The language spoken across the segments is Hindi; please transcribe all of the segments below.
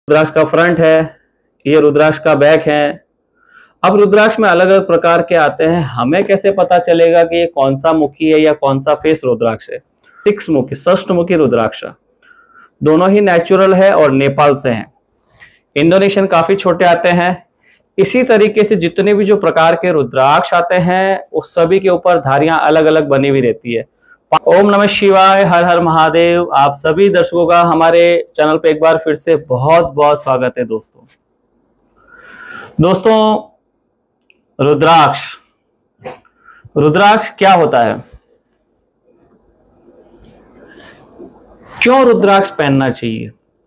रुद्राक्ष का फ्रंट है, ये रुद्राक्ष का बैक है। अब रुद्राक्ष में अलग अलग प्रकार के आते हैं, हमें कैसे पता चलेगा कि ये कौन सा मुखी है या कौन सा फेस रुद्राक्ष है? 6 मुखी, षष्ठमुखी रुद्राक्ष दोनों ही नेचुरल है और नेपाल से हैं। इंडोनेशियन काफी छोटे आते हैं। इसी तरीके से जितने भी जो प्रकार के रुद्राक्ष आते हैं उस सभी के ऊपर धारियां अलग अलग बनी हुई रहती है। ओम नमः शिवाय, हर हर महादेव। आप सभी दर्शकों का हमारे चैनल पे एक बार फिर से बहुत बहुत स्वागत है दोस्तों। रुद्राक्ष क्या होता है? क्यों रुद्राक्ष पहनना चाहिए?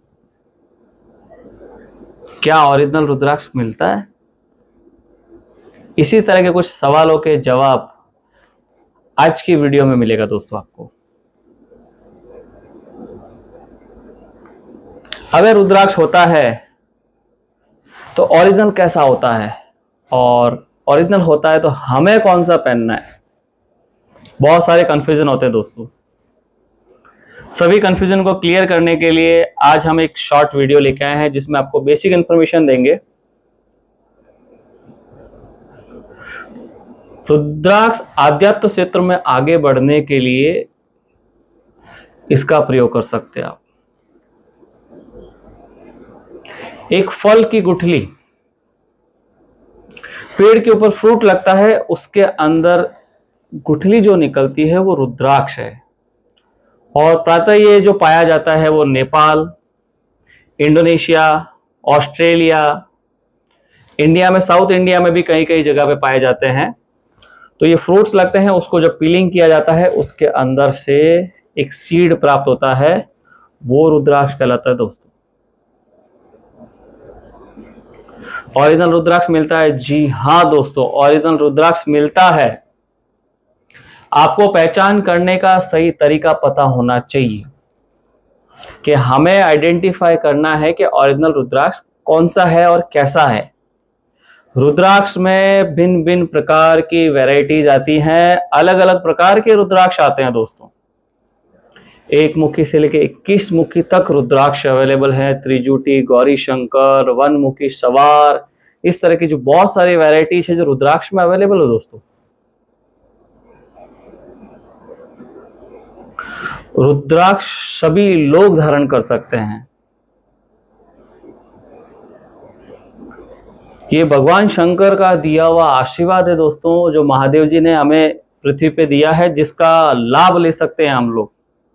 क्या ओरिजिनल रुद्राक्ष मिलता है? इसी तरह के कुछ सवालों के जवाब आज की वीडियो में मिलेगा दोस्तों आपको। अगर रुद्राक्ष होता है तो ओरिजिनल कैसा होता है, और ओरिजिनल होता है तो हमें कौन सा पहनना है? बहुत सारे कंफ्यूजन होते हैं दोस्तों। सभी कंफ्यूजन को क्लियर करने के लिए आज हम एक शॉर्ट वीडियो लेके आए हैं जिसमें आपको बेसिक इंफॉर्मेशन देंगे। रुद्राक्ष आध्यात्म क्षेत्र में आगे बढ़ने के लिए इसका प्रयोग कर सकते हैं आप। एक फल की गुठली, पेड़ के ऊपर फ्रूट लगता है, उसके अंदर गुठली जो निकलती है वो रुद्राक्ष है। और प्रायः ये जो पाया जाता है वो नेपाल, इंडोनेशिया, ऑस्ट्रेलिया, इंडिया में, साउथ इंडिया में भी कई कई जगह पे पाए जाते हैं। तो ये फ्रूट्स लगते हैं, उसको जब पीलिंग किया जाता है उसके अंदर से एक सीड प्राप्त होता है, वो रुद्राक्ष कहलाता है दोस्तों। ओरिजिनल रुद्राक्ष मिलता है? जी हाँ दोस्तों, ओरिजिनल रुद्राक्ष मिलता है। आपको पहचान करने का सही तरीका पता होना चाहिए कि हमें आइडेंटिफाई करना है कि ओरिजिनल रुद्राक्ष कौन सा है और कैसा है। रुद्राक्ष में भिन्न भिन्न प्रकार की वैरायटीज आती हैं, अलग अलग प्रकार के रुद्राक्ष आते हैं दोस्तों। 1 मुखी से लेकर 21 मुखी तक रुद्राक्ष अवेलेबल है। त्रिजुटी, गौरी शंकर, 1 मुखी, सवार, इस तरह की जो बहुत सारी वैरायटीज है जो रुद्राक्ष में अवेलेबल है दोस्तों। रुद्राक्ष सभी लोग धारण कर सकते हैं। ये भगवान शंकर का दिया हुआ आशीर्वाद है दोस्तों, जो महादेव जी ने हमें पृथ्वी पे दिया है, जिसका लाभ ले सकते हैं हम लोग।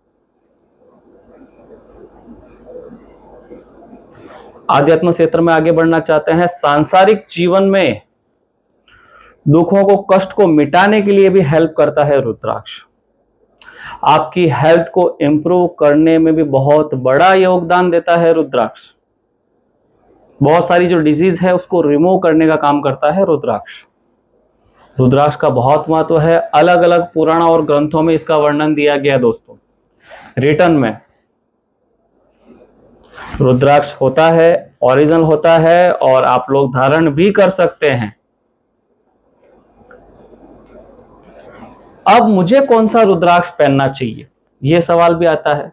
आध्यात्म क्षेत्र में आगे बढ़ना चाहते हैं, सांसारिक जीवन में दुखों को, कष्ट को मिटाने के लिए भी हेल्प करता है रुद्राक्ष। आपकी हेल्थ को इंप्रूव करने में भी बहुत बड़ा योगदान देता है रुद्राक्ष। बहुत सारी जो डिजीज है उसको रिमूव करने का काम करता है रुद्राक्ष। रुद्राक्ष का बहुत महत्व है, अलग अलग पुराण और ग्रंथों में इसका वर्णन दिया गया दोस्तों। रिटर्न में रुद्राक्ष होता है, ओरिजिनल होता है, और आप लोग धारण भी कर सकते हैं। अब मुझे कौन सा रुद्राक्ष पहनना चाहिए, यह सवाल भी आता है।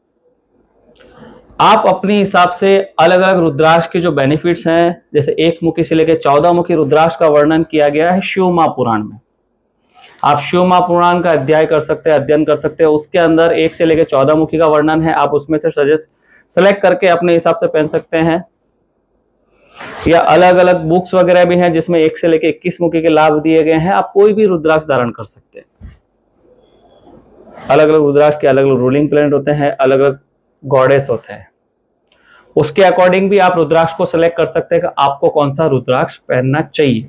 आप अपने हिसाब से अलग अलग रुद्राक्ष के जो बेनिफिट्स हैं, जैसे 1 मुखी से लेकर 14 मुखी रुद्राक्ष का वर्णन किया गया है शिव महापुराण में। आप शिव महापुराण का अध्ययन कर सकते हैं। उसके अंदर 1 से लेकर 14 मुखी का वर्णन है। आप उसमें से सेलेक्ट करके अपने हिसाब से पहन सकते हैं, या अलग अलग बुक्स वगैरह भी हैं जिसमें 1 से लेकर 21 मुखी के लाभ दिए गए हैं। आप कोई भी रुद्राक्ष धारण कर सकते हैं। अलग अलग रुद्राक्ष के अलग अलग रूलिंग प्लैनेट होते हैं, अलग अलग गॉडेस होते हैं। उसके अकॉर्डिंग भी आप रुद्राक्ष को सिलेक्ट कर सकते हैं कि आपको कौन सा रुद्राक्ष पहनना चाहिए।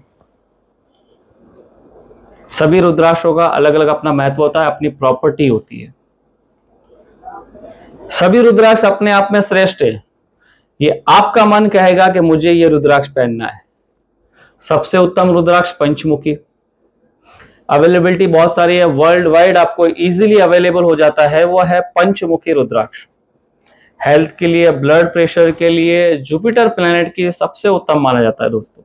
सभी रुद्राक्षों का अलग अलग अपना महत्व होता है, अपनी प्रॉपर्टी होती है। सभी रुद्राक्ष अपने आप में श्रेष्ठ है। ये आपका मन कहेगा कि मुझे ये रुद्राक्ष पहनना है। सबसे उत्तम रुद्राक्ष पंचमुखी, अवेलेबिलिटी बहुत सारी है, वर्ल्ड वाइड आपको इजीली अवेलेबल हो जाता है, वो है पंचमुखी रुद्राक्ष। हेल्थ के लिए, ब्लड प्रेशर के लिए, जुपिटर प्लैनेट की सबसे उत्तम माना जाता है दोस्तों।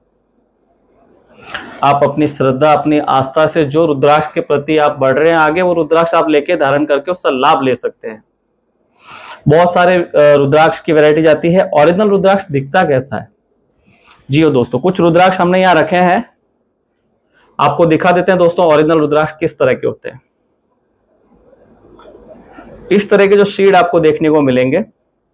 आप अपनी श्रद्धा, अपनी आस्था से जो रुद्राक्ष के प्रति आप बढ़ रहे हैं आगे, वो रुद्राक्ष आप लेके धारण करके उसका लाभ ले सकते हैं। बहुत सारे रुद्राक्ष की वैरायटी आती है। ओरिजिनल रुद्राक्ष दिखता कैसा है? जी हो दोस्तों, कुछ रुद्राक्ष हमने यहाँ रखे हैं, आपको दिखा देते हैं दोस्तों ओरिजिनल रुद्राक्ष किस तरह के होते हैं। इस तरह के जो शीड आपको देखने को मिलेंगे,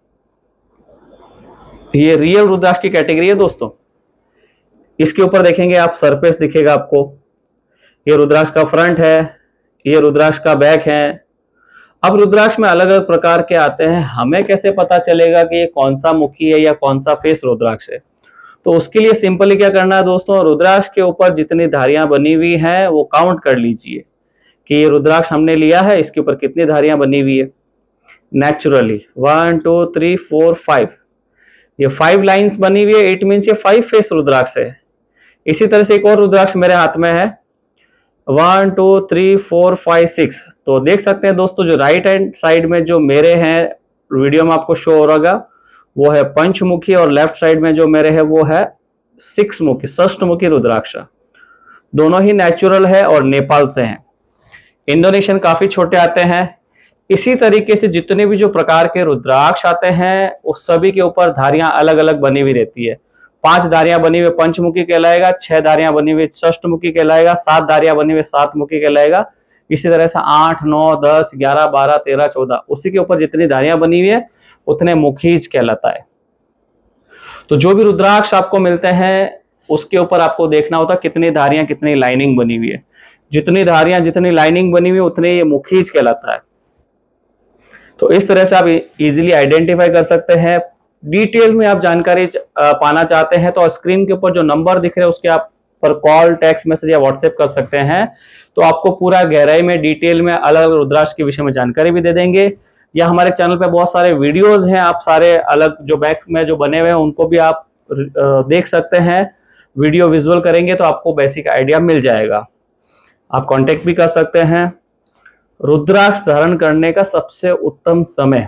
ये रियल रुद्राक्ष की कैटेगरी है दोस्तों। इसके ऊपर देखेंगे आप सरफेस दिखेगा आपको, ये रुद्राक्ष का फ्रंट है, ये रुद्राक्ष का बैक है। अब रुद्राक्ष में अलग अलग प्रकार के आते हैं, हमें कैसे पता चलेगा कि ये कौन सा मुखी है या कौन सा फेस रुद्राक्ष है? तो उसके लिए सिंपली क्या करना है दोस्तों, रुद्राक्ष के ऊपर जितनी धारियां बनी हुई हैं वो काउंट कर लीजिए कि ये रुद्राक्ष हमने लिया है, इसके ऊपर कितनी धारियां बनी हुई है। नेचुरली 1 2 3 4 5, ये 5 लाइंस बनी हुई है, इट मीन्स ये 5 फेस रुद्राक्ष है। इसी तरह से एक और रुद्राक्ष मेरे हाथ में है, 1 2 3 4 5 6। तो देख सकते हैं दोस्तों, जो राइट हैंड साइड में जो मेरे हैं, वीडियो में आपको शो हो रहा, वो है पंचमुखी, और लेफ्ट साइड में जो मेरे है वो है 6 मुखी, षष्ठमुखी रुद्राक्ष। दोनों ही नेचुरल है और नेपाल से हैं। इंडोनेशियन काफी छोटे आते हैं। इसी तरीके से जितने भी जो प्रकार के रुद्राक्ष आते हैं उस सभी के ऊपर धारियां अलग अलग बनी हुई रहती है। 5 धारियां बनी हुई पंचमुखी कहलाएगा, 6 धारियां बनी हुई षष्ठमुखी कहलाएगा, 7 धारियां बनी हुई 7 मुखी कहलाएगा। इसी तरह से 8 9 10 11 12 13 14, उसी के ऊपर जितनी धारियां बनी हुई है उतने मुखीज कहलाता है। तो जो भी रुद्राक्ष आपको मिलते हैं उसके ऊपर आपको देखना होता है कितनी धारियां कितनी लाइनिंग बनी हुई है। जितनी धारियां जितनी लाइनिंग बनी हुई है उतने ये मुखीज कहलाता है। तो इस तरह से आप इजीली आइडेंटिफाई कर सकते हैं। डिटेल में आप जानकारी पाना चाहते हैं तो स्क्रीन के ऊपर जो नंबर दिख रहे हैं उसके आप पर कॉल, टेक्स्ट मैसेज या व्हाट्सएप कर सकते हैं। तो आपको पूरा गहराई में डिटेल में अलग अलग रुद्राक्ष के विषय में जानकारी भी दे देंगे। या हमारे चैनल पे बहुत सारे वीडियोस हैं, आप सारे अलग जो बैक में जो बने हुए हैं उनको भी आप देख सकते हैं। वीडियो विजुअल करेंगे तो आपको बेसिक आइडिया मिल जाएगा। आप कांटेक्ट भी कर सकते हैं। रुद्राक्ष धारण करने का सबसे उत्तम समय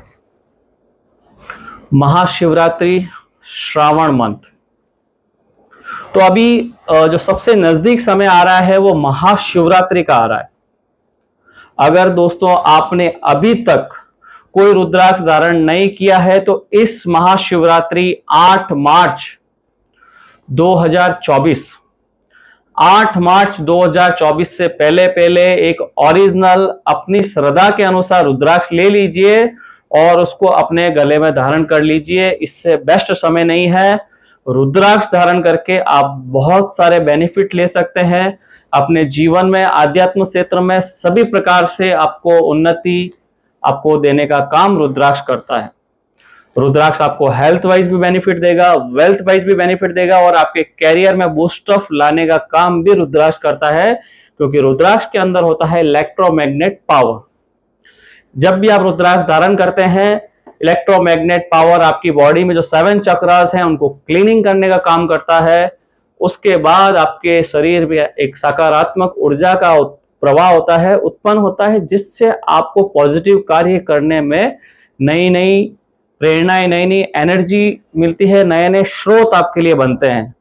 महाशिवरात्रि, श्रावण मंथ। तो अभी जो सबसे नजदीक समय आ रहा है वो महाशिवरात्रि का आ रहा है। अगर दोस्तों आपने अभी तक कोई रुद्राक्ष धारण नहीं किया है तो इस महाशिवरात्रि 8 मार्च 2024 से पहले एक ओरिजिनल अपनी श्रद्धा के अनुसार रुद्राक्ष ले लीजिए और उसको अपने गले में धारण कर लीजिए। इससे बेस्ट समय नहीं है। रुद्राक्ष धारण करके आप बहुत सारे बेनिफिट ले सकते हैं अपने जीवन में, आध्यात्म क्षेत्र में सभी प्रकार से आपको उन्नति आपको देने का काम रुद्राक्ष करता है। रुद्राक्ष आपको हेल्थ वाइज भी बेनिफिट देगा, वेल्थ वाइज भी बेनिफिट देगा और आपके कैरियर में बूस्ट ऑफ लाने का काम भी रुद्राक्ष करता है, क्योंकि रुद्राक्ष के अंदर होता है इलेक्ट्रोमैग्नेट पावर। जब भी आप रुद्राक्ष धारण करते हैं, इलेक्ट्रोमैग्नेट पावर आपकी बॉडी में जो 7 चक्रास हैं उनको क्लीनिंग करने का काम करता है। उसके बाद आपके शरीर में एक सकारात्मक ऊर्जा का प्रवाह होता है, उत्पन्न होता है, जिससे आपको पॉजिटिव कार्य करने में नई नई प्रेरणाएं, नई नई एनर्जी मिलती है, नए नए स्रोत आपके लिए बनते हैं।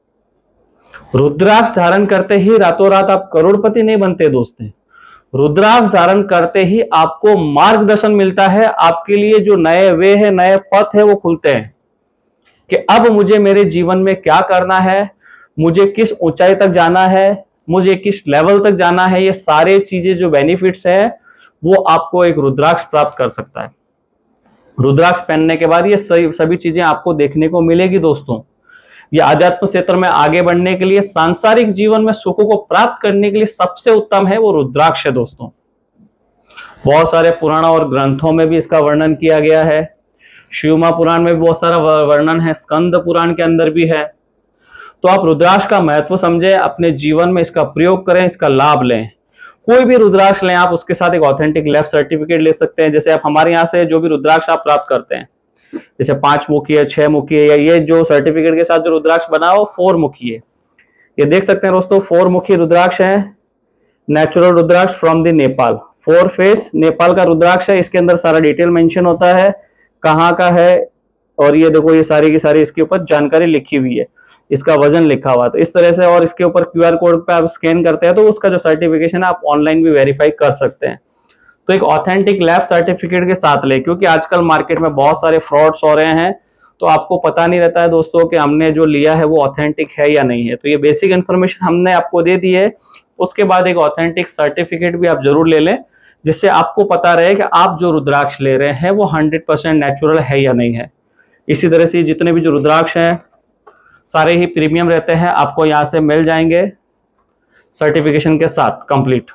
रुद्राक्ष धारण करते ही रातों रात आप करोड़पति नहीं बनते दोस्तों। रुद्राक्ष धारण करते ही आपको मार्गदर्शन मिलता है, आपके लिए जो नए वे है, नए पथ है वो खुलते हैं कि अब मुझे मेरे जीवन में क्या करना है, मुझे किस ऊंचाई तक जाना है, मुझे किस लेवल तक जाना है। ये सारे चीजें जो बेनिफिट्स है वो आपको एक रुद्राक्ष प्राप्त कर सकता है। रुद्राक्ष पहनने के बाद ये सभी चीजें आपको देखने को मिलेगी दोस्तों। ये आध्यात्म क्षेत्र में आगे बढ़ने के लिए, सांसारिक जीवन में सुखों को प्राप्त करने के लिए सबसे उत्तम है वो रुद्राक्ष है दोस्तों। बहुत सारे पुराणों और ग्रंथों में भी इसका वर्णन किया गया है। शिव पुराण में भी बहुत सारा वर्णन है, स्कंद पुराण के अंदर भी है। तो आप रुद्राक्ष का महत्व समझे, अपने जीवन में इसका प्रयोग करें, इसका लाभ लें। कोई भी रुद्राक्ष लें आप, उसके साथ एक ऑथेंटिक लेफ्ट सर्टिफिकेट ले सकते हैं। जैसे आप हमारे यहाँ से जो भी रुद्राक्ष आप प्राप्त करते हैं, जैसे 5 मुखी है, 6 मुखी है, या ये जो सर्टिफिकेट के साथ जो रुद्राक्ष बना हो 4 मुखी है, ये देख सकते हैं दोस्तों 4 मुखी रुद्राक्ष है, natural rudraksha from the Nepal, 4 face Nepal का रुद्राक्ष है। इसके अंदर सारा डिटेल मेंशन होता है, कहाँ का है, और ये देखो ये सारी की सारी इसके ऊपर जानकारी लिखी हुई है, इसका वजन लिखा हुआ है। तो इस तरह से, और इसके ऊपर QR कोड पे आप स्कैन करते हैं तो उसका जो सर्टिफिकेशन है आप ऑनलाइन भी वेरीफाई कर सकते हैं। तो एक ऑथेंटिक लैब सर्टिफिकेट के साथ ले, क्योंकि आजकल मार्केट में बहुत सारे फ्रॉड्स हो रहे हैं, तो आपको पता नहीं रहता है दोस्तों कि हमने जो लिया है वो ऑथेंटिक है या नहीं है। तो ये बेसिक इन्फॉर्मेशन हमने आपको दे दी है। उसके बाद एक ऑथेंटिक सर्टिफिकेट भी आप जरूर ले लें, जिससे आपको पता रहे कि आप जो रुद्राक्ष ले रहे हैं वो 100% नेचुरल है या नहीं है। इसी तरह से जितने भी जो रुद्राक्ष हैं सारे ही प्रीमियम रहते हैं, आपको यहाँ से मिल जाएंगे सर्टिफिकेशन के साथ कंप्लीट।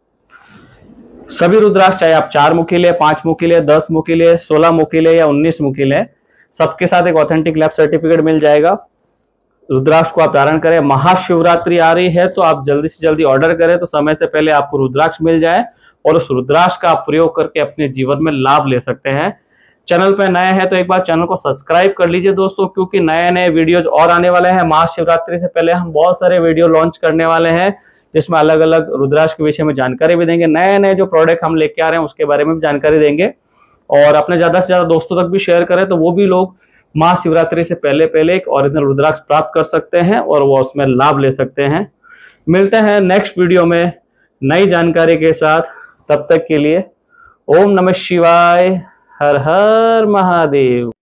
सभी रुद्राक्ष, चाहे आप 4 मुखी ले, 5 मुखी ले, 10 मुखी ले, 16 मुखी ले या 19 मुखी ले, सबके साथ एक ऑथेंटिक लैब सर्टिफिकेट मिल जाएगा। रुद्राक्ष को आप धारण करें। महाशिवरात्रि आ रही है तो आप जल्दी से जल्दी ऑर्डर करें, तो समय से पहले आपको रुद्राक्ष मिल जाए और उस रुद्राक्ष का आप प्रयोग करके अपने जीवन में लाभ ले सकते हैं। चैनल पे नए हैं तो एक बार चैनल को सब्सक्राइब कर लीजिए दोस्तों, क्योंकि नए नए वीडियोज और आने वाले हैं। महाशिवरात्रि से पहले हम बहुत सारे वीडियो लॉन्च करने वाले हैं, जिसमें अलग अलग रुद्राक्ष के विषय में जानकारी भी देंगे। नए नए जो प्रोडक्ट हम लेके आ रहे हैं उसके बारे में भी जानकारी देंगे, और अपने ज्यादा से ज्यादा दोस्तों तक भी शेयर करें, तो वो भी लोग महाशिवरात्रि से पहले पहले एक ओरिजिनल रुद्राक्ष प्राप्त कर सकते हैं और वो उसमें लाभ ले सकते हैं। मिलते हैं नेक्स्ट वीडियो में नई जानकारी के साथ। तब तक के लिए ओम नमः शिवाय, हर हर महादेव।